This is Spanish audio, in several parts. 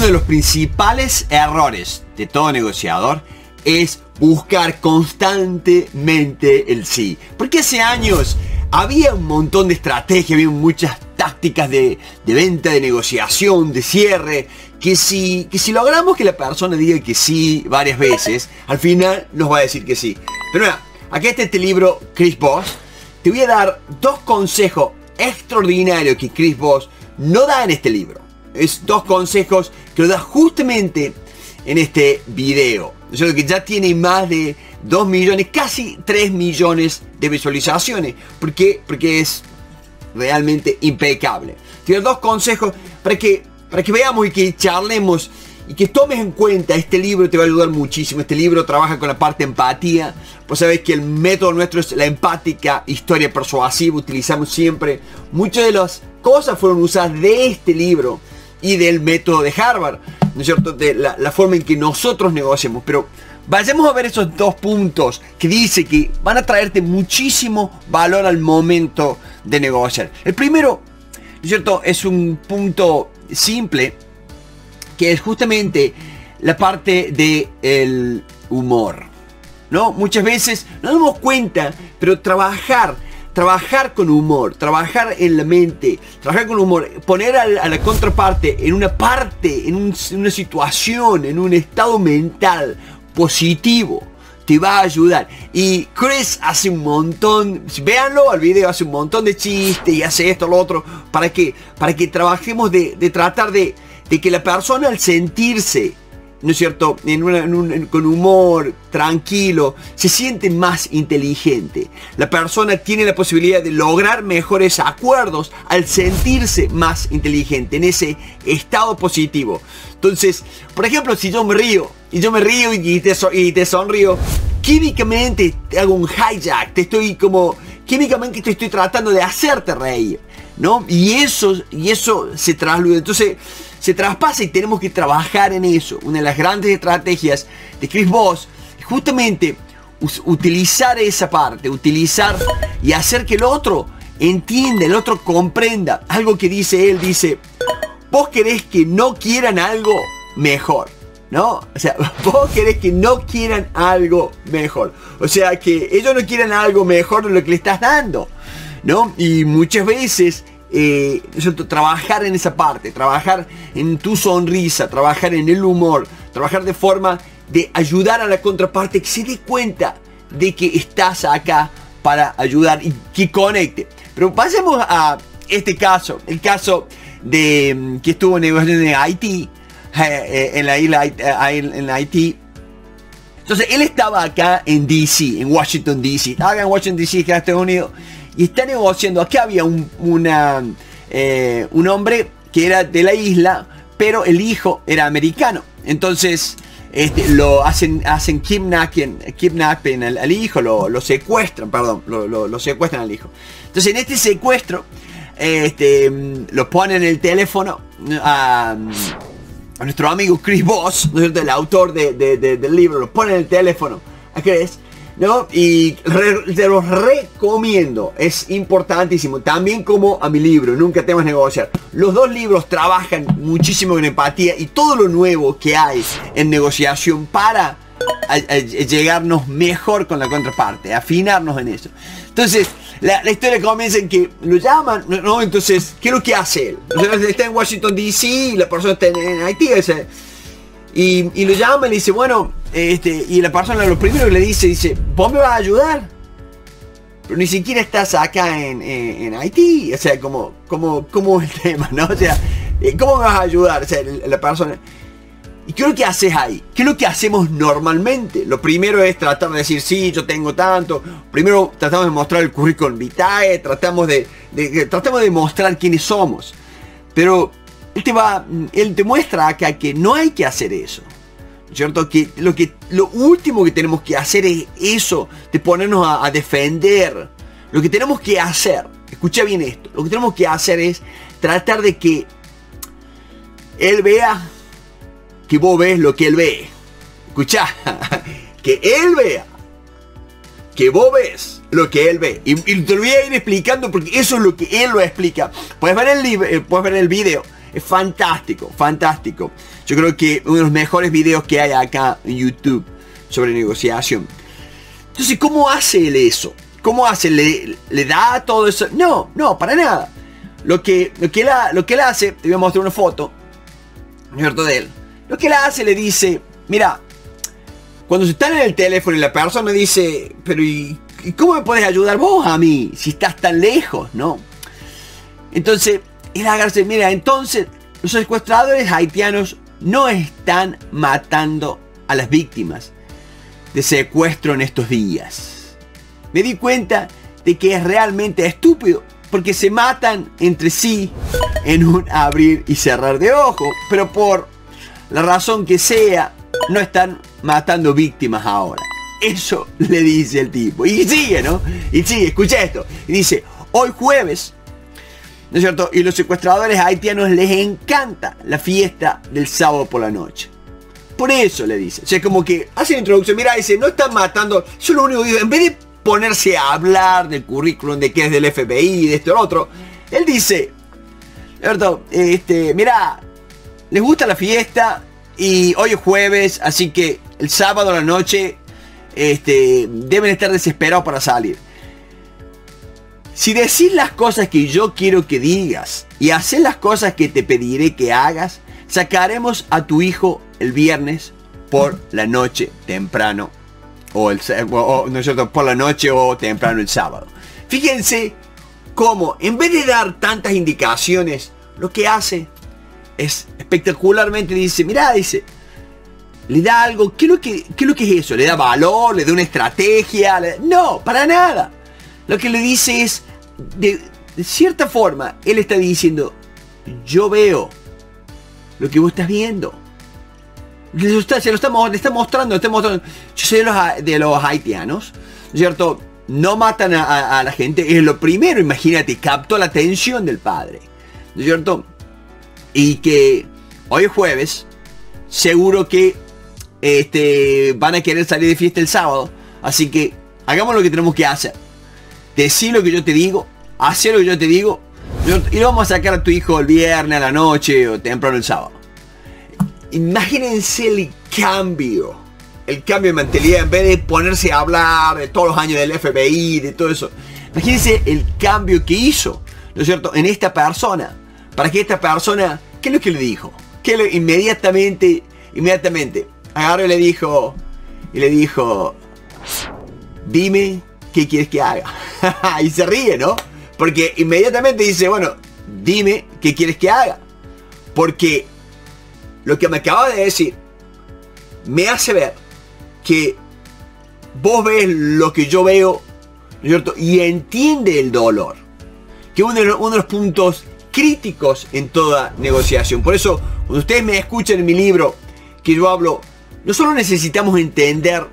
de los principales errores de todo negociador es buscar constantemente el sí. Porque hace años había un montón de estrategias, había muchas tácticas de venta, de negociación, de cierre, que si logramos que la persona diga que sí varias veces, al final nos va a decir que sí. Pero mira, acá está este libro, Chris Voss. Te voy a dar dos consejos extraordinarios que Chris Voss no da en este libro. Es dos consejos que lo da justamente en este video. Yo creo que ya tiene más de 2 millones, casi 3 millones de visualizaciones. ¿Por qué? Porque es realmente impecable. Tiene dos consejos para que veamos y que charlemos y que tomes en cuenta. Este libro te va a ayudar muchísimo. Este libro trabaja con la parte de empatía. Pues sabés que el método nuestro es la empática historia persuasiva. Utilizamos siempre muchas de las cosas fueron usadas de este libro y del método de Harvard, ¿no es cierto? De la forma en que nosotros negociamos. Pero vayamos a ver esos dos puntos que dice que van a traerte muchísimo valor al momento de negociar. El primero, ¿no es cierto?, es un punto simple, que es justamente la parte del humor, ¿no? Muchas veces no nos damos cuenta, pero trabajar con humor, trabajar en la mente, trabajar con humor, poner a la contraparte en una situación, en un estado mental positivo, te va a ayudar. Y Chris hace un montón, véanlo al video, hace un montón de chistes y hace esto, lo otro, para que trabajemos de tratar de que la persona al sentirse, ¿no es cierto?, con humor, tranquilo, se siente más inteligente. La persona tiene la posibilidad de lograr mejores acuerdos al sentirse más inteligente, en ese estado positivo. Entonces, por ejemplo, si yo me río y te sonrío, químicamente te hago un hijack, químicamente te estoy tratando de hacerte reír, ¿no? Y eso se trasluda. Entonces, se traspasa y tenemos que trabajar en eso. Una de las grandes estrategias de Chris Voss es justamente utilizar esa parte, utilizar y hacer que el otro entienda, el otro comprenda. Algo que dice él, dice, vos querés que no quieran algo mejor, ¿no? O sea, vos querés que no quieran algo mejor. O sea, que ellos no quieran algo mejor de lo que le estás dando, ¿no? Y muchas veces trabajar en esa parte, trabajar en tu sonrisa, trabajar en el humor, trabajar de forma de ayudar a la contraparte que se dé cuenta de que estás acá para ayudar y que conecte. Pero pasemos a este caso, el caso de que estuvo negociando en Haití, en la isla en Haití. Entonces él estaba acá en DC, en Washington DC, estaba acá en Washington DC, que es Estados Unidos. Y está negociando. Aquí había un hombre que era de la isla, pero el hijo era americano. Entonces lo hacen kidnapping al hijo, lo secuestran, perdón, lo secuestran al hijo. Entonces en este secuestro lo ponen en el teléfono a nuestro amigo Chris Voss, ¿no es cierto?, el autor del libro, lo ponen en el teléfono a Chris, ¿no? Y te los recomiendo, es importantísimo, también como a mi libro, Nunca temas negociar. Los dos libros trabajan muchísimo con empatía y todo lo nuevo que hay en negociación para llegarnos mejor con la contraparte, afinarnos en eso. Entonces, la historia comienza en que lo llaman, ¿no? Entonces, ¿qué es lo que hace él? O sea, está en Washington DC y la persona está en Haití, o sea, y lo llama y le dice, bueno, y la persona lo primero que le dice, ¿vos me vas a ayudar? Pero ni siquiera estás acá en Haití, o sea, como el tema, ¿no? O sea, ¿cómo me vas a ayudar? O sea, la persona. ¿Y qué es lo que haces ahí? ¿Qué es lo que hacemos normalmente? Lo primero es tratar de decir, sí, yo tengo tanto. Primero tratamos de mostrar el currículum vitae, tratamos de mostrar quiénes somos. Pero él te muestra acá que no hay que hacer eso, ¿cierto? Que lo último que tenemos que hacer es eso, de ponernos a defender. Lo que tenemos que hacer, escucha bien esto, lo que tenemos que hacer es tratar de que él vea que vos ves lo que él ve. Escuchá, que él vea que vos ves lo que él ve. Y te lo voy a ir explicando porque eso es lo que él lo explica. Puedes ver el video. Es fantástico, fantástico. Yo creo que uno de los mejores videos que hay acá en YouTube sobre negociación. Entonces, ¿cómo hace él eso? ¿Cómo hace? ¿Le da todo eso? No, no, para nada. Lo que él hace, te voy a mostrar una foto, ¿no es cierto?, de él. Lo que él hace, le dice, mira, cuando se están en el teléfono y la persona dice, pero ¿y cómo me puedes ayudar vos a mí si estás tan lejos, no? Entonces, él agarra, mira, entonces los secuestradores haitianos no están matando a las víctimas de secuestro en estos días. Me di cuenta de que es realmente estúpido, porque se matan entre sí en un abrir y cerrar de ojos, pero por la razón que sea, no están matando víctimas ahora. Eso le dice el tipo. Y sigue, ¿no? Y sigue, escucha esto. Y dice, hoy jueves, ¿no es cierto?, y los secuestradores haitianos les encanta la fiesta del sábado por la noche. Por eso le dice. O sea, como que hace la introducción. Mira, dice, no están matando. Yo lo único que digo, en vez de ponerse a hablar del currículum, de que es del FBI, de esto y lo otro, él dice, ¿cierto?, mira, les gusta la fiesta y hoy es jueves, así que el sábado a la noche deben estar desesperados para salir. Si decís las cosas que yo quiero que digas y haces las cosas que te pediré que hagas, sacaremos a tu hijo el viernes por la noche temprano, ¿no es cierto?, por la noche o temprano el sábado. Fíjense cómo, en vez de dar tantas indicaciones, lo que hace es espectacularmente, dice, mira, dice, le da algo. ¿Qué es lo que es eso? ¿Le da valor? ¿Le da una estrategia? No, para nada. Lo que le dice es, de cierta forma, él está diciendo, yo veo lo que vos estás viendo. Le está mostrando. Yo sé de los haitianos, ¿cierto? No matan a la gente. Es lo primero, imagínate, captó la atención del padre, ¿cierto? Y que hoy es jueves, seguro que van a querer salir de fiesta el sábado. Así que hagamos lo que tenemos que hacer. Decí lo que yo te digo, haz lo que yo te digo, y lo vamos a sacar a tu hijo el viernes a la noche o temprano el sábado. Imagínense el cambio de mentalidad. En vez de ponerse a hablar de todos los años del FBI, de todo eso, imagínense el cambio que hizo, ¿no es cierto?, en esta persona, para que esta persona, ¿qué es lo que le dijo? Inmediatamente agarró y le dijo, dime qué quieres que haga. Y se ríe, ¿no? Porque inmediatamente dice, bueno, dime qué quieres que haga. Porque lo que me acabas de decir me hace ver que vos ves lo que yo veo, ¿no es cierto?, y entiende el dolor, que uno de los puntos críticos en toda negociación. Por eso, cuando ustedes me escuchan en mi libro, que yo hablo, no solo necesitamos entender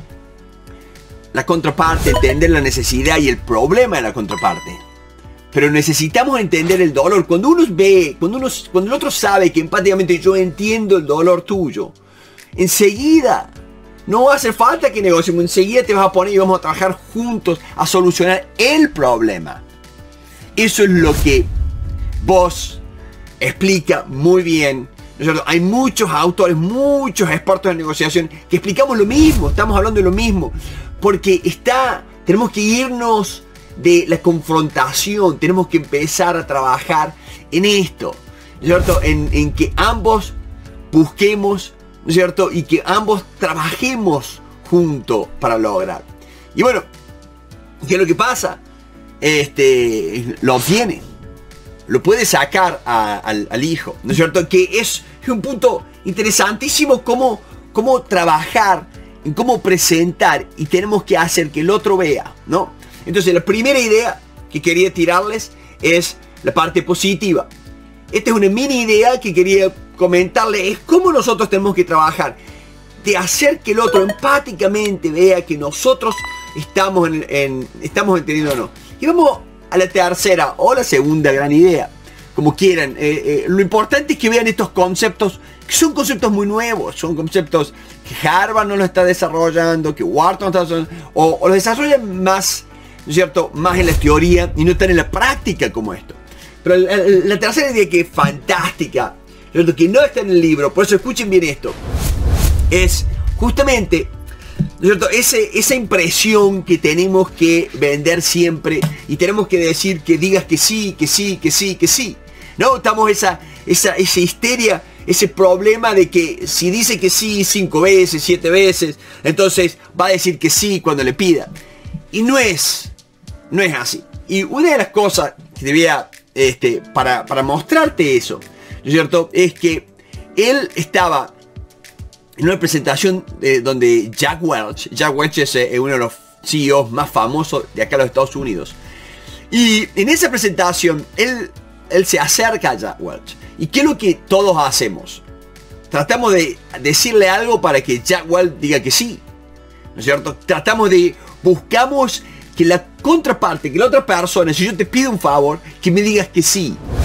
la contraparte, entender la necesidad y el problema de la contraparte, pero necesitamos entender el dolor. Cuando uno ve, cuando el otro sabe que empáticamente yo entiendo el dolor tuyo, enseguida no va a hacer falta que negociemos, enseguida te vas a poner y vamos a trabajar juntos a solucionar el problema. Eso es lo que vos explica muy bien, ¿no es cierto? Hay muchos autores, muchos expertos en negociación que explicamos lo mismo, estamos hablando de lo mismo, porque tenemos que irnos de la confrontación, tenemos que empezar a trabajar en esto, ¿no es cierto?, en que ambos busquemos, ¿no es cierto?, y que ambos trabajemos juntos para lograr. Y bueno, ¿qué es lo que pasa? Lo obtiene, lo puede sacar al hijo, ¿no es cierto? Que es un punto interesantísimo, cómo trabajar, en cómo presentar, y tenemos que hacer que el otro vea, ¿no? Entonces, la primera idea que quería tirarles es la parte positiva. Esta es una mini idea que quería comentarles, es cómo nosotros tenemos que trabajar, de hacer que el otro empáticamente vea que nosotros estamos entendiendo. Y vamos a la tercera o la segunda gran idea, como quieran. Lo importante es que vean estos conceptos, que son conceptos muy nuevos, son conceptos que Harvard no los está desarrollando, que Wharton no está desarrollando, o los desarrollan más, ¿no es cierto?, más en la teoría y no están en la práctica como esto. Pero la tercera idea que es fantástica, que no está en el libro, por eso escuchen bien esto, es justamente, ¿no es cierto?, esa impresión que tenemos que vender siempre y tenemos que decir que digas que sí, que sí, que sí, que sí. ¿No? Estamos esa histeria, ese problema de que si dice que sí 5 veces, 7 veces, entonces va a decir que sí cuando le pida. Y no es así. Y una de las cosas que debía, para mostrarte eso, ¿no es cierto?, es que él estaba en una presentación donde Jack Welch es uno de los CEOs más famosos de acá en los Estados Unidos. Y en esa presentación, él se acerca a Jack Welch. ¿Y qué es lo que todos hacemos? Tratamos de decirle algo para que Jack Welch diga que sí, ¿no es cierto? Buscamos que la contraparte, que la otra persona, si yo te pido un favor, que me digas que sí.